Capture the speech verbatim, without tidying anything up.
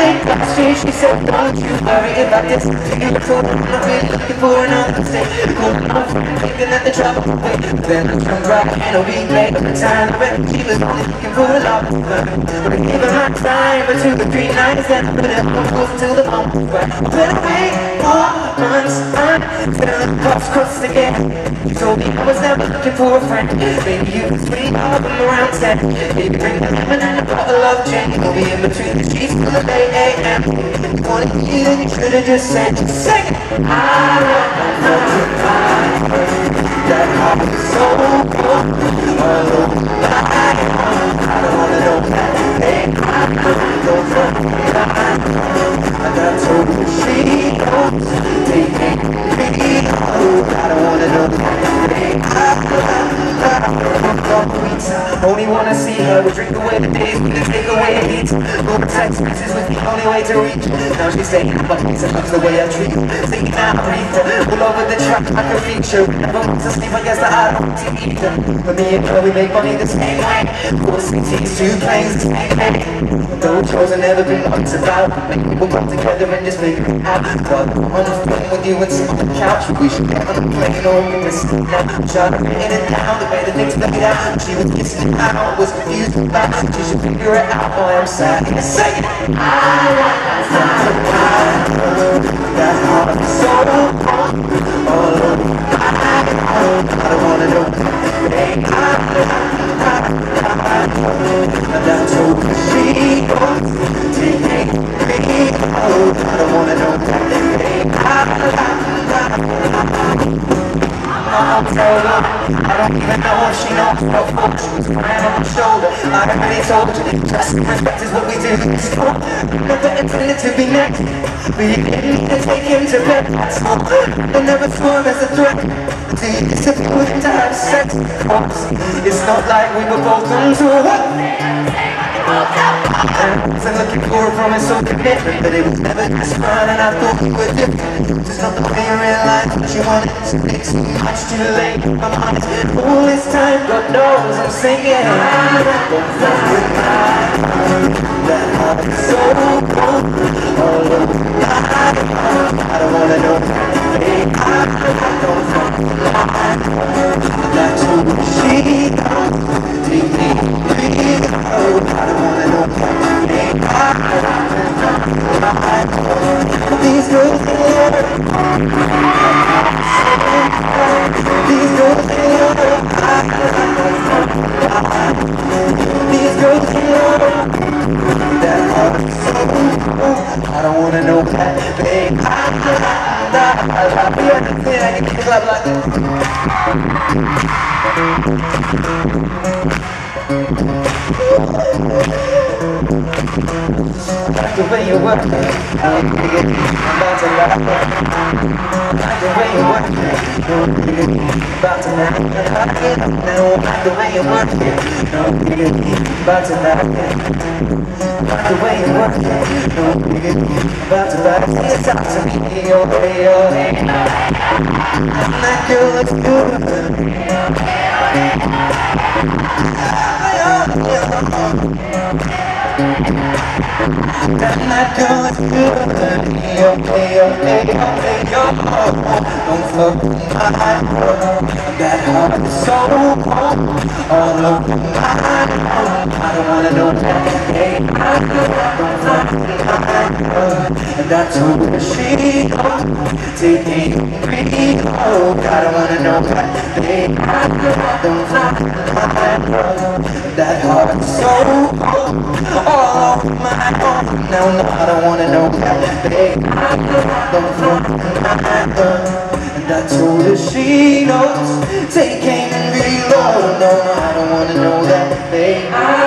late last year, she said, don't you worry about this. You told her I've been looking for another mistake. Calling my friend, thinking that the trouble would wait. Then I jumped right in a week later. The time I read she was only looking for a love to her. But I gave her my time for two or three nights. Then I put it on hold until the moment was right. But I wait four months until the cops crossed again. You told me I was never looking for a friend. Baby, you can sweet up them around ten. Baby, bring the lemon and a bottle of gin. We'll be in between the sheets till the eight a m You wanted me, then you should've just said, just sing it. I want to find that heart is so cold. All over my heart, I don't wanna know that. Hey, I don't know that. I got told that she knows. Take me, me, oh, I don't wanna know that. Hey, I only wanna see her, we drink away the days, we take away the heat. Go to text messages was the only way to reach. Now she's saying, but please, and loves the way I treat her. Singing out, breathe her, all over the track like a feature. Never wants to sleep, I guess that I don't want to eat her. But me and her, we make money the same way. Four cities, two planes, the same day. Those shows have never been much about. Make people come together and just make it out. But I'm on the phone with you and sit on the couch. We should get on the plane or we can sit down. Try to write it down, the way the things played out. She was kissing it out, was confused about. She should figure it out, boy, I'm sad. Say it. I want to find that heart is so cold. All over my home, I don't wanna know. Hey, I and I told her she goes. Take me, me, oh, I don't wanna know. Hey, I told her, I don't even know if she knows what for. She was crying on my shoulder. I already told you, trust and respect is what we do. Never intended to be next, but you didn't need to take him to bed. I never swore as a threat. Do you disappear with him to have sex? It's not like we were both on tour. I wasn't looking for a promise or commitment, but it was never just fun, and I thought we were different. Just not the way you realized what you wanted. So it's too much too late. I'm honest. All this time, God knows I'm singing. I don't fuck with my heart. That heart is so cold. All over my heart. I don't wanna know. Hey, I don't fuck with my heart. That's who she knows. Take me, please. Oh, I don't wanna know. Hey, I don't fuck with my heart. These girls in love. These girls in love. These girls in love. That heart is so cold. I don't wanna know that, babe. I'll be anything I can keep up like that. Like the way you work it, I'm about to laugh. Like the way you work it, about to laugh. Like the way you work it, about to laugh. Like the way you work it, about to laugh. It's up to me, oh hey, oh hey. And that girl looks good. And that girl looks good. Yo, hey, yo, hey, yo, hey, yo. Don't fuck with my heart. That heart is so cold. All over my heart. I don't wanna know that. Hey, I don't fuck with my heart. And that's who she goes. Taking me home. I don't wanna know that. Hey, I don't fuck with my heart. That heart is so cold. All over my heart. Now, no, I don't wanna know that. Hey, I don't fuck with my heart. And I told her she knows. Taking me low. No, no, I don't wanna know that. Hey, I